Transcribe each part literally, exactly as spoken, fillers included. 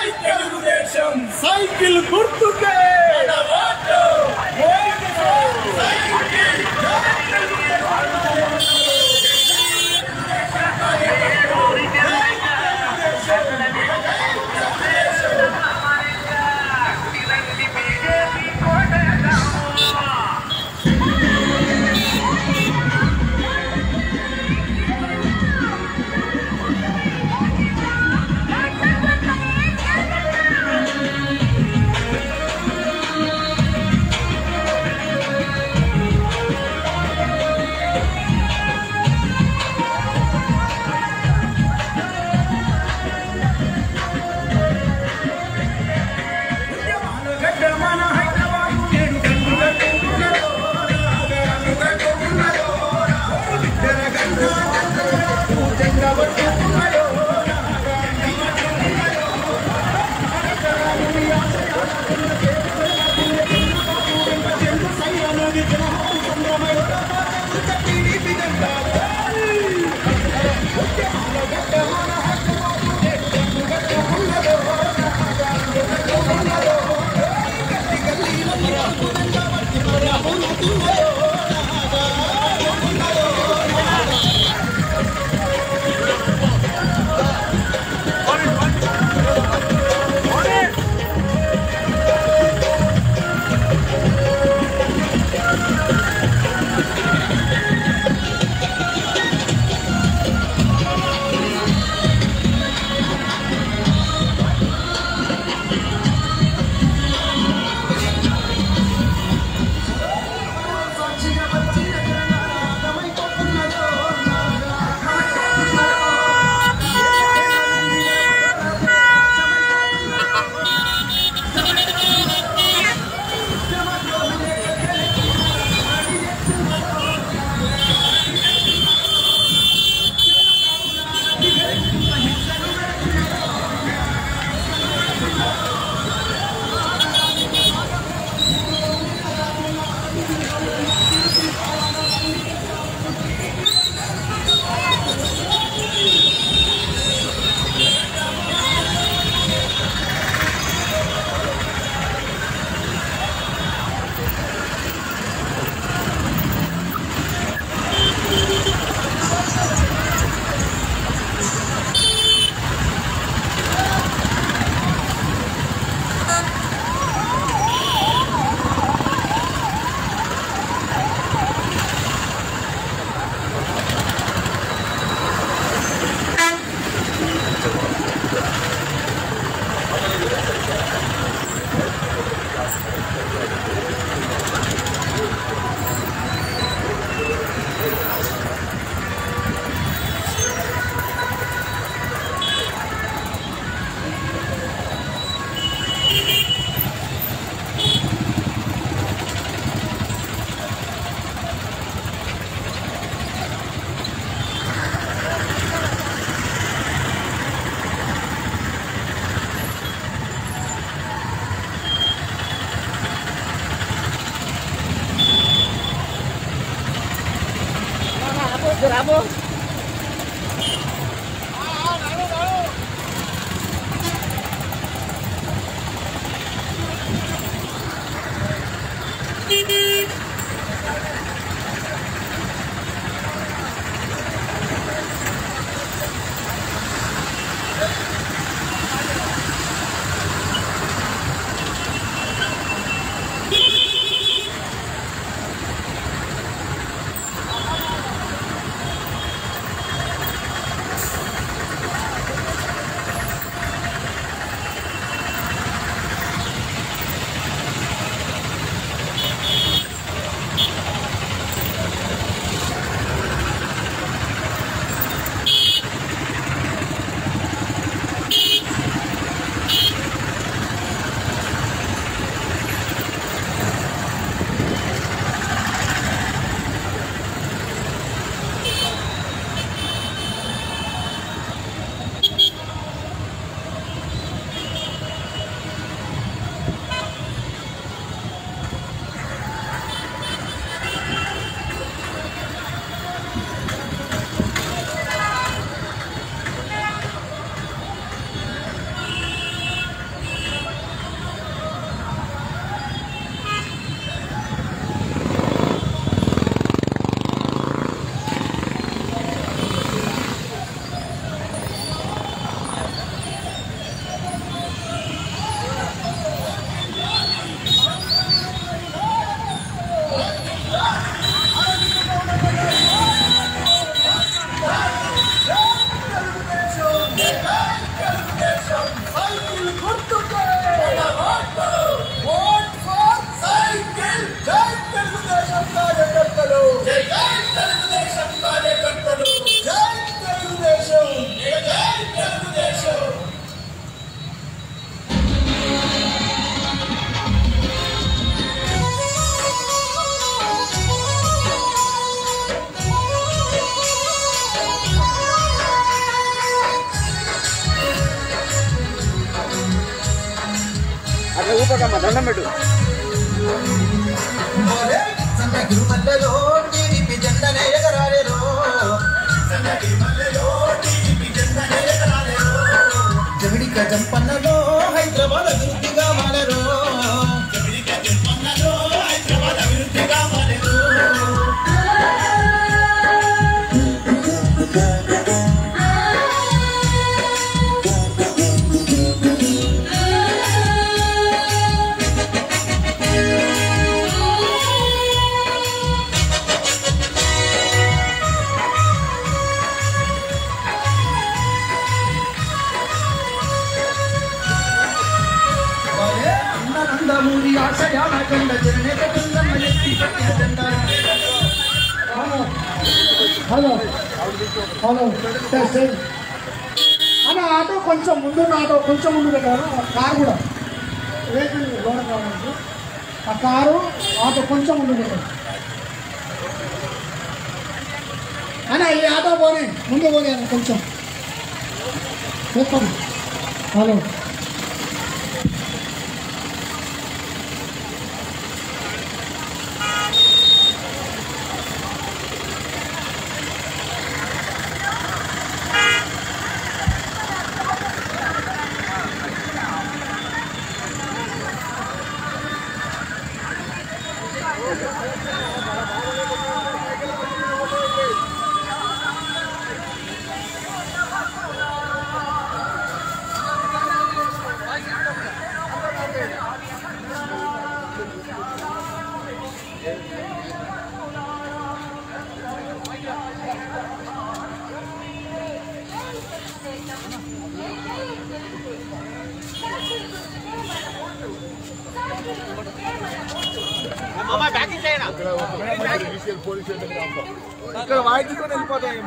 Cycle గుర్తుకే ఊపకమ్మ దండం పెట్టు. జంపన్నలో హైదరాబాద్ అభివృద్ధిగా మారరు. హైదరాబాద్ అభివృద్ధిగా మారరు. నందమూరి ఆశయాల జెండ జననేత బృందం ఎత్తి పట్టిన జెండ. హలో హలో హలో అన్న ఆటో కొంచెం ముందు ఆటో కొంచెం ముందు పెట్టారు. కారు కూడా వెహికల్ లోన కావాలి. ఆ కారు ఆటో కొంచెం ముందు పెట్టారు అన్న. ఈ ఆటో పోనీ ముందు పోనీ అన్న కొంచెం చెప్పండి. హలో ఇక్కడ వాయిద్యం వెళ్ళిపోతాయి.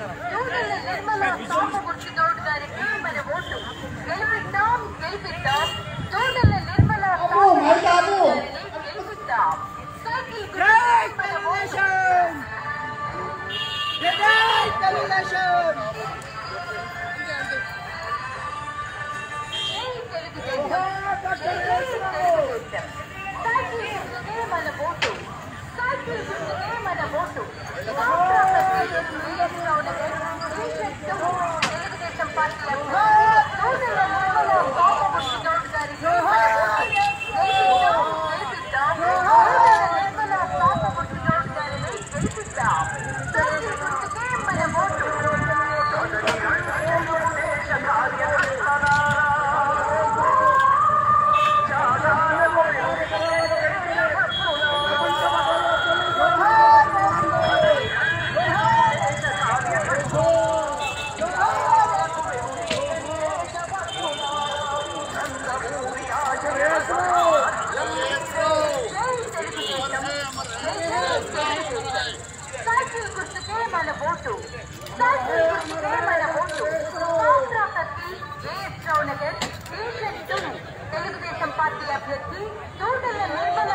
తెలుగుదేశం పార్టీ అభ్యర్థి తూటల నిర్మల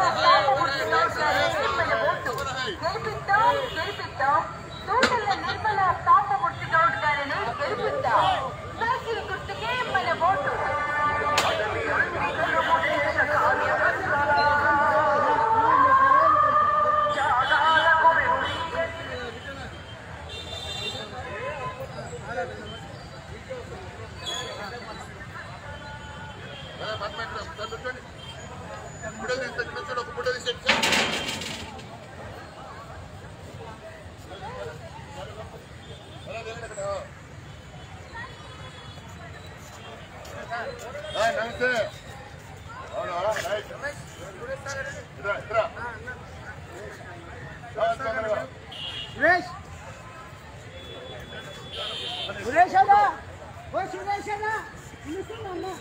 గెలిపిద్దాం గెలిపిద్దాం తూటల నిర్మల పాపమూర్తి గౌడ్ గారిని గెలిపిద్దాం. సైకిల్ గుర్తుకే మన ఓటు. నమస్తే. సురేష్ సురేష్ అన్నా ఓ సురేష్ అన్నా అన్న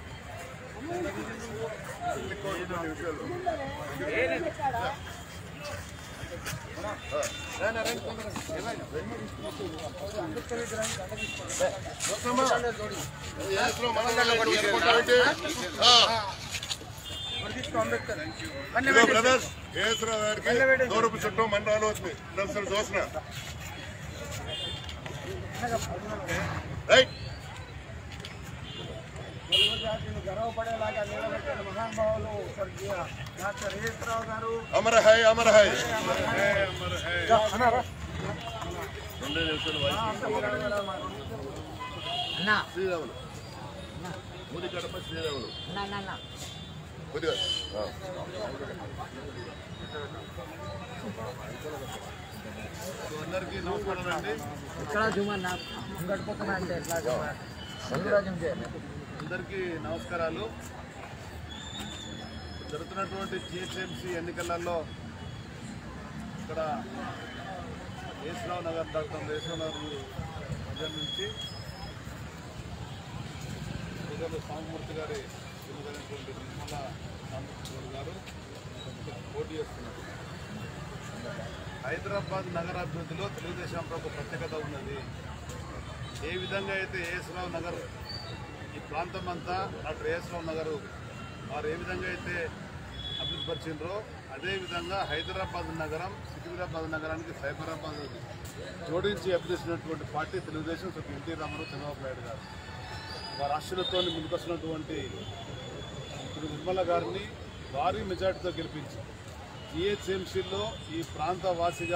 బ్రదర్స్ కేసరావు గారికి గౌరవ చుట్టం మండలాలు వస్తుంది నర్సలు దోసన రైట్ తెలుగు జాతిని గర్వపడేలాగా నిలబెట్టిన మహానుభావులు స్వర్గీయ డాక్టర్ ఏఎస్రావు గారు. అమర హై అమర హై శ్రీరాములు మూడి కడప శ్రీరాములు కొద్దిగా అందరికీ నమస్కారం అండి. అందరికీ నమస్కారాలు. జరుగుతున్నటువంటి జిహెచ్ఎంసీ ఎన్నికలలో ఇక్కడ ఏసురావు నగర్ డాక్టర్ ఏసురావు నగర్ దగ్గర నుంచి ప్రజలు సాంబమూర్తి గారి శ్రీమతి నిర్మల సాంబమూర్తి గారు పోటీ చేస్తున్నారు. హైదరాబాద్ నగరాభివృద్ధిలో తెలుగుదేశం ప్రభుత్వ ప్రత్యేకత ఉన్నది. ఏ విధంగా అయితే ఏసురావు నగర్ ఈ ప్రాంతం అంతా డాక్టర్ ఏసురావు నగర్ వారు ఏ విధంగా అయితే అభివృద్ధి పరిచిండ్రో అదేవిధంగా హైదరాబాద్ నగరం సికింద్రాబాద్ నగరానికి సైబరాబాద్ జోడించి అభివృద్ధించినటువంటి party Telugu Desam. So NT Rama Rao Chandrababu Naidu garu వారి ఆశలతో ముందుకొస్తున్నటువంటి నిర్మల గారిని భారీ మెజార్టీతో గెలిపించి జిహెచ్ఎంసీలో ఈ ప్రాంత వాసిగా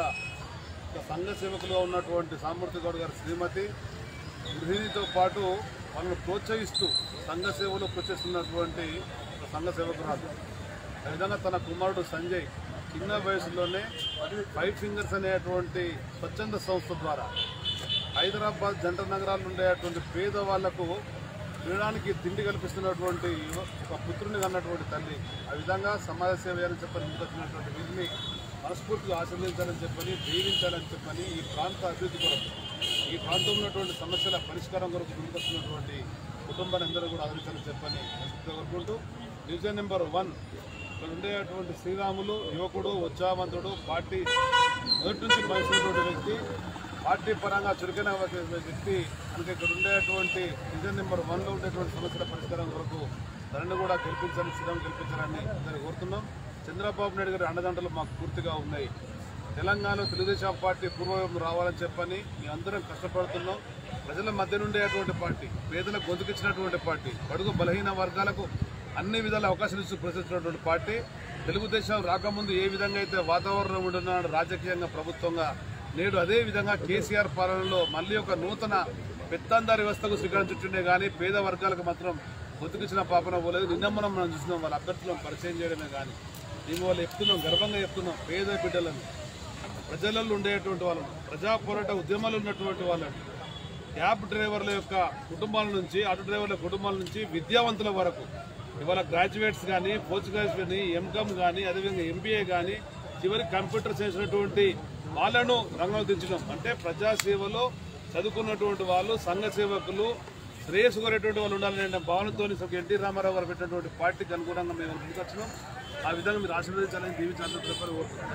ఒక సంఘ సేవకులుగా ఉన్నటువంటి సాంబమూర్తి గౌడ్ గారి శ్రీమతి గృహిణితో పాటు వాళ్ళను ప్రోత్సహిస్తూ సంఘ సేవలో ప్రోత్సహిస్తున్నటువంటి ఒక సంఘ సేవకురాలు. అదేవిధంగా తన కుమారుడు సంజయ్ చిన్న వయసులోనే ఫైవ్ ఫింగర్స్ అనేటువంటి స్వచ్ఛంద సంస్థ ద్వారా హైదరాబాద్ జంట నగరాల్లో ఉండేటువంటి పేదవాళ్లకు తినడానికి తిండి కల్పిస్తున్నటువంటి ఒక పుత్రుని కన్నటువంటి తల్లి. ఆ విధంగా సమాజ సేవ చేయాలని చెప్పని ముందుకొచ్చినటువంటి వీరిని మనస్ఫూర్తిగా ఆశీర్వదించాలని చెప్పని దీవించాలని చెప్పని ఈ ప్రాంత అభివృద్ధి కొరకు ఈ ప్రాంతంలో ఉన్నటువంటి సమస్యల పరిష్కారం కొరకు ముందుకొస్తున్నటువంటి కుటుంబాన్ని అందరూ కూడా ఆదరించాలని చెప్పని కోరుకుంటూ డివిజన్ నెంబర్ వన్ ఇక్కడ ఉండేటువంటి శ్రీరాములు యువకుడు ఉత్సాహవంతుడు పార్టీ మొదటి నుంచి పనిచేసినటువంటి వ్యక్తి పార్టీ పరంగా చురుకైన వ్యక్తి మనకి ఇక్కడ ఉండేటువంటి డివిజన్ నెంబర్ వన్లో ఉండేటువంటి సమస్యల పరిష్కారం కొరకు తనని కూడా గెలిపించాలని శ్రీరాము గెలిపించాలని దాన్ని కోరుతున్నాం. చంద్రబాబు నాయుడు గారి అండదండలు మాకు పూర్తిగా ఉన్నాయి. తెలంగాణలో తెలుగుదేశం పార్టీ పూర్వం రావాలని చెప్పని మేమందరం కష్టపడుతున్నాం. ప్రజల మధ్య ఉండేటువంటి పార్టీ, పేదలకు గొంతుకిచ్చినటువంటి పార్టీ, బడుగు బలహీన వర్గాలకు అన్ని విధాల అవకాశాలు ఇస్తూ ప్రశ్నిస్తున్నటువంటి పార్టీ. తెలుగుదేశం రాకముందు ఏ విధంగా అయితే వాతావరణం ఉంటున్నాడు రాజకీయంగా ప్రభుత్వంగా, నేడు అదే విధంగా కేసీఆర్ పాలనలో మళ్ళీ ఒక నూతన పెత్తందారి వ్యవస్థకు శ్రీకారం చుట్టుండే కానీ పేద వర్గాలకు మాత్రం బతుకిచ్చిన పాపన పోలేదు. నిన్న మనం మనం చూస్తున్నాం వాళ్ళ అభ్యర్థులను పరిచయం చేయడమే కానీ మేము వాళ్ళు చెప్తున్నాం, గర్వంగా చెప్తున్నాం, పేద బిడ్డలను ప్రజలలో ఉండేటువంటి వాళ్ళను ప్రజా పోరాట ఉద్యమాలు ఉన్నటువంటి వాళ్ళని క్యాబ్ డ్రైవర్ల యొక్క కుటుంబాల నుంచి ఆటో డ్రైవర్ల కుటుంబాల నుంచి విద్యావంతుల వరకు ఇవాళ గ్రాడ్యుయేట్స్ కానీ పోస్ట్ గ్రాడ్యుయేట్స్ కానీ ఎంకామ్ కానీ అదేవిధంగా ఎంబీఏ కానీ చివరికి కంప్యూటర్ చేసినటువంటి వాళ్ళను రంగంలో దించడం అంటే ప్రజాసేవలో చదువుకున్నటువంటి వాళ్ళు సంఘ సేవకులు శ్రేయస్సు కోరేటువంటి వాళ్ళు ఉండాలనే భావనతో ఎన్టీ రామారావు గారు పెట్టినటువంటి పార్టీకి అనుగుణంగా మేము ముందుకు వచ్చినాం. ఆ విధంగా మీరు ఆశీర్వదించాలని దీవించాలని చెప్పని కోరుతున్నాం.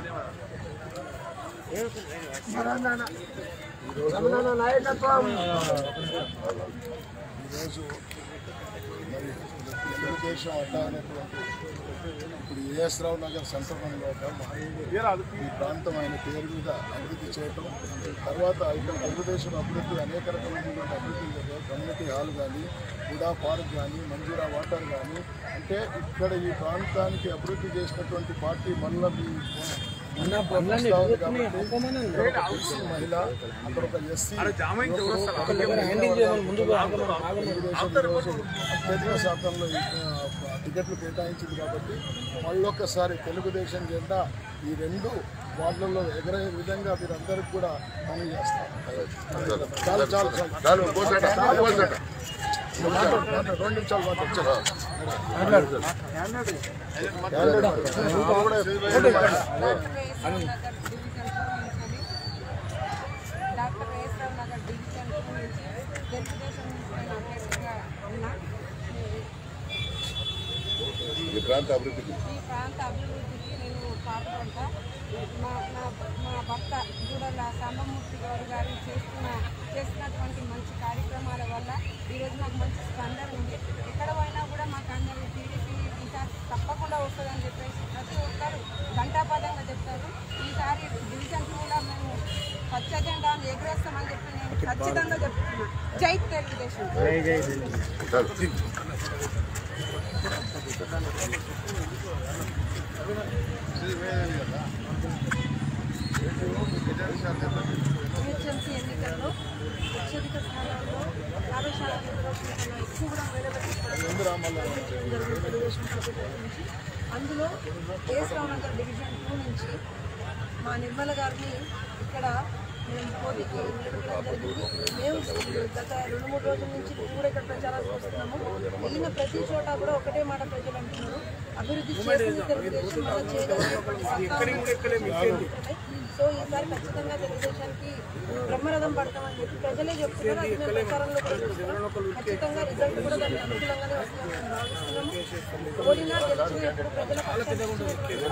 ఈరోజు మరి తెలుగుదేశం అడ్డా అనేటువంటి ఇప్పుడు ఏఎస్రావు నగర్ సెంటర్లో ఈ ప్రాంతం ఆయన పేరు మీద అభివృద్ధి చేయటం, తర్వాత ఇక్కడ తెలుగుదేశం అభివృద్ధి అనేక రకమైనటువంటి అభివృద్ధి కమ్యూనిటీ హాల్ కానీ హుడా పార్క్ కానీ మంజూరా వాటర్ కానీ అంటే ఇక్కడ ఈ ప్రాంతానికి అభివృద్ధి చేసినటువంటి పార్టీ మళ్ళీ మహిళ అక్కడ ఒక ఎస్సీ అత్యధిక శాతంలో టికెట్లు కేటాయించింది కాబట్టి మళ్ళొక్కసారి తెలుగుదేశం జెండా ఈ రెండు వార్డులలో ఎగరే విధంగా మీరందరికీ కూడా పనులు చేస్తారు. చాలా చాలా చాలా రెండు నిమిషాలు మాట్లాడు. డాక్టర్ ఏఎస్రావు నగర్ డివిజన్ నుంచి తెలుగుదేశం నుంచి అభ్యర్థిగా ఉన్నా. ఈ ప్రాంత అభివృద్ధికి ఈ ప్రాంత అభివృద్ధికి నేను పాటుపడతా. మా నా మా భర్త గూడల సాంబమూర్తి గౌడ్ గారు చేస్తున్న చేస్తున్నటువంటి మంచి కార్యక్రమాల వల్ల ఈరోజు మాకు మంచి స్పందన ఉంది. ఎక్కడ పోయినా కూడా మాకు అందరూ టీడీపీ ఈసారి తప్పకుండా వస్తుందని చెప్పేసి ప్రతి ఒక్కరు ఘంటాపదంగా చెప్తారు. ఈసారి డివిజన్ కూడా మేము పచ్చ జెండాను ఎగురేస్తామని చెప్పి నేను ఖచ్చితంగా చెప్తున్నాను. జై తెలుగుదేశం. జిహెచ్ఎంసీ ఎన్నికల్లో అత్యధిక స్థానాల్లో యాభై శాతం రిజర్వేషన్ కన్నా ఎక్కువ కూడా నిలబెట్టుకోవడం తెలుగుదేశం ప్రభుత్వం నుంచి. అందులో AS Rao Nagar division two నుంచి మా నిర్మల గారిని ఇక్కడ మేము పోటీకి నిలబెట్టడం జరిగింది. మేము గత రెండు మూడు రోజుల నుంచి మేము కూడా ఇక్కడ ప్రచారాలు చేస్తున్నాము. వెళ్ళిన ప్రతి చోట కూడా ఒకటే మాట ప్రజలు అంటున్నారు, అభివృద్ధి చేసింది తెలుగుదేశం, మనం చేయగలిగిన. సో ఈసారి ఖచ్చితంగా తెలుగుదేశానికి బ్రహ్మరథం పడతామని చెప్పి ప్రజలే చెప్తున్నారు. అది మేము ప్రచారంలో కూడా చూస్తున్నాం. ఖచ్చితంగా రిజల్ట్ కూడా దానికి అనుకూలంగానే వస్తుందని మేము భావిస్తున్నాము. ఓడినా గెలిచినా ఎప్పుడు ప్రజల పక్షాన్ని ఇచ్చినటువంటి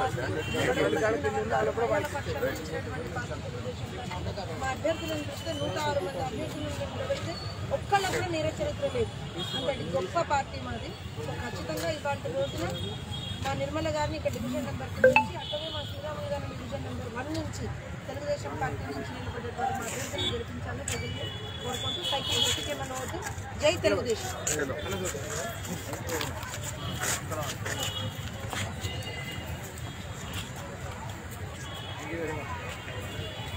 మా అభ్యర్థులను చూస్తే నూట ఆరు మంది అభ్యర్థులను నిలబెడితే ఒక్కళ్ళ కూడా నేర చరిత్ర లేదు. అంతటి గొప్ప పార్టీ మాది. సో ఖచ్చితంగా ఇవాళ రోజున మా నిర్మల గారిని ఇక్కడ డివిజన్ నెంబర్ టూ నుంచి, అట్టనే మా శ్రీరాములు గారిని డివిజన్ నెంబర్ వన్ నుంచి తెలుగుదేశం పార్టీ నుంచి నిలబడేటువంటి మా అభ్యర్థులను గెలిపించాలని ప్రజల్ని కోరుకుంటూ సైకిల్ గుర్తుకేమన్నా వద్దు. జై తెలుగుదేశం.